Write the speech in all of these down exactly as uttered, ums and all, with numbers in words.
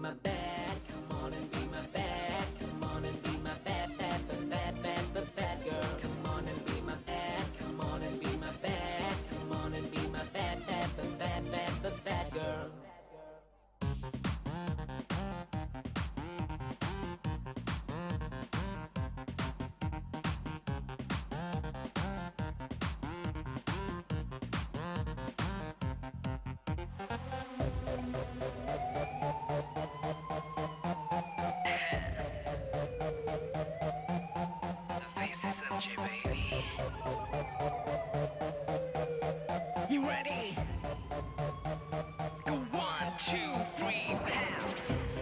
my bad, come on and be my bad, come on and be my bad, bad, bad, bad, bad, bad, bad girl. Come on and be my bad, come on and be my bad, come on and be my bad, bad, bad, bad, bad, bad, bad girl. You ready? Go one, two, three, pound.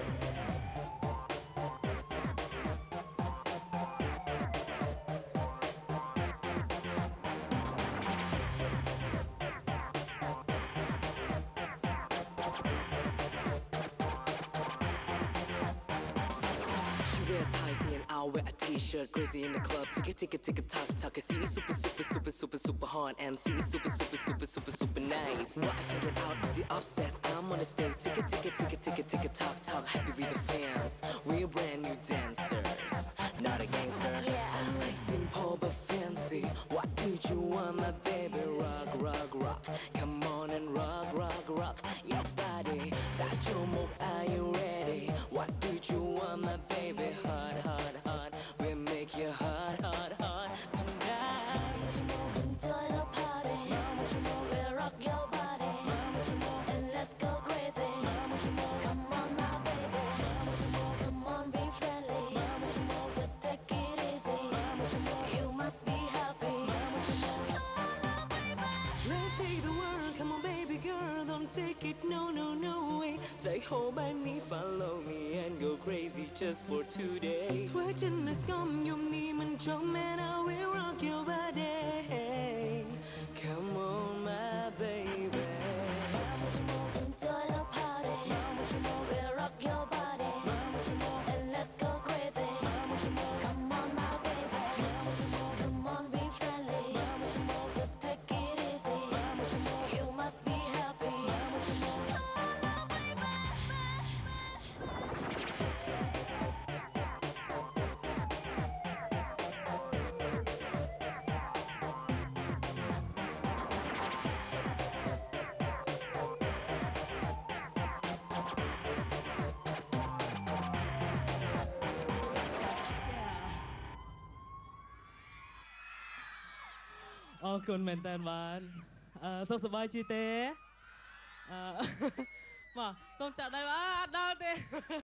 Wears highs and I'll wear a t-shirt. Crazy in the club, tick it, tick it, tick it, talk, talk. I see super, super, super, super, super hard and see super, super, super, super, super nice. But I can get out of the obsess. I'm on the stage, tick it, tick it, tick it, tick it, tick it, talk, talk. Happy with the fans. We're brand new dancers, not a gangster. Yeah, I'm like simple but fancy. What do you want, my baby? Rock, rock, rock. Come on and rock, rock, rock. Your body, that your move. Are you ready? What do you want, my baby? Hard, hard, hard. We make you hard, hard, hard tonight. Enjoy the party. We'll rock your body. And let's go crazy. Come on now, baby. Come on, be friendly. Just take it easy. You must be happy. Come on now, baby. Let's shake the world. Come on, baby girl. Don't take it, no, no, no way. Say, hold by me, follow me, and go crazy just for today. Watching us come, you me, man, jump, and I will rock your body. Come on, my baby. Enjoy the party. We'll rock your body. And let's go crazy. Come on now, baby. Come on, be friendly. Just take it easy. You must be happy. Come on now, baby. Ồ,คุณเหม็นแต่บ้านเอ่อสุขสบายจีเต้เอ่อมาส่งจัดได้บ้านดาวเต้